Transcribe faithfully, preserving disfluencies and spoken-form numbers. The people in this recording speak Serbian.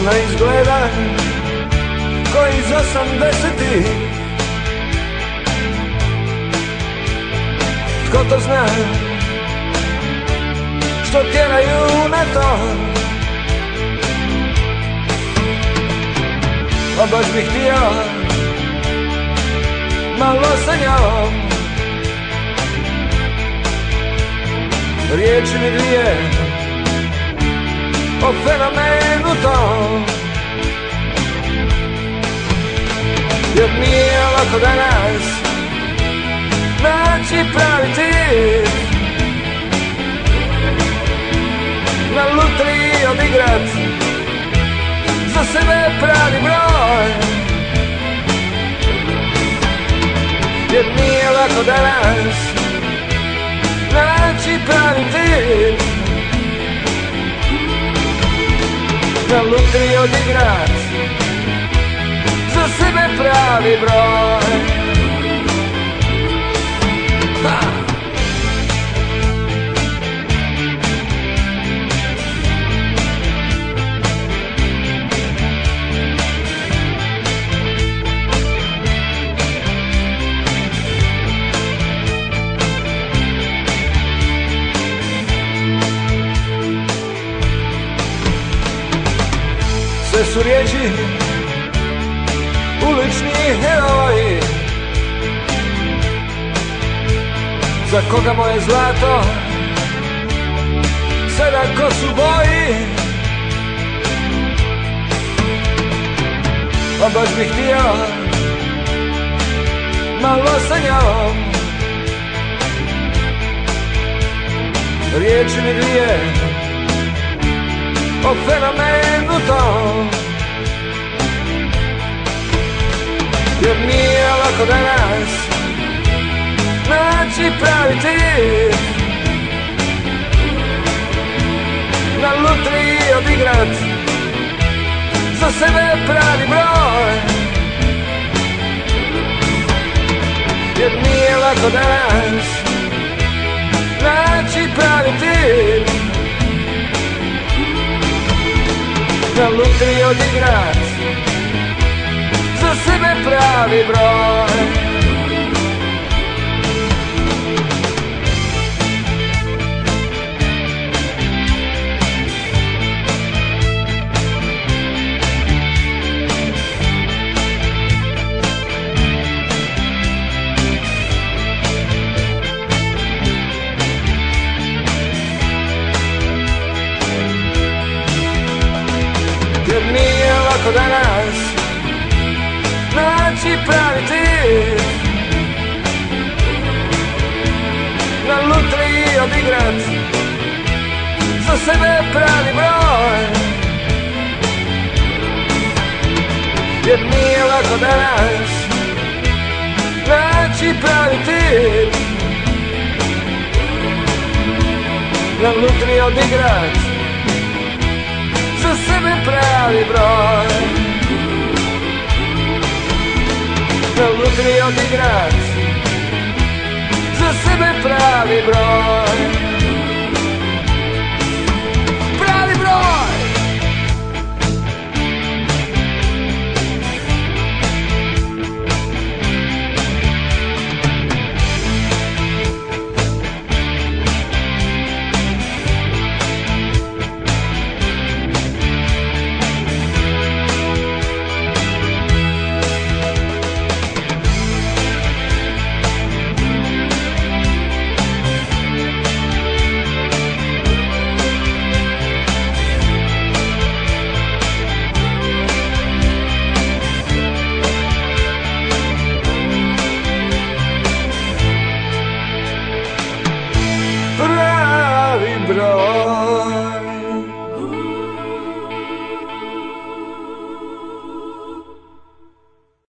ne izgleda ko iz osamdesetih. Tko to zna, što tjeraju na to? A baš bih htio malo sa njom, riječi mi dvije o fenomenu tom. Jer nije lako danas naći pravi tip, na lutriji odigrat za sebe pravi broj. Jer nije lako danas naći pravi tip, na lutriji odigrat za sebe pravi broj. Ha! Sve su riječi ulični heroji, za koga moje zlato sada kosu boji. A baš bih htio malo sa njom, riječi mi dvije o fenomenu tom. Jer nije lako danas naći pravi tip, na lutriji odigrat za sebe pravi broj. Jer nije lako danas naći pravi tip, na lutriji odigrat za sebe pravi broj. Jer nije lako danas naći pravi tip, na lutriji odigrat za sebe pravi broj. Jer nije lako danas naći pravi tip, na lutriji odigrat za sebe pravi broj. Na lutriji odigrat za sebe pravi broj.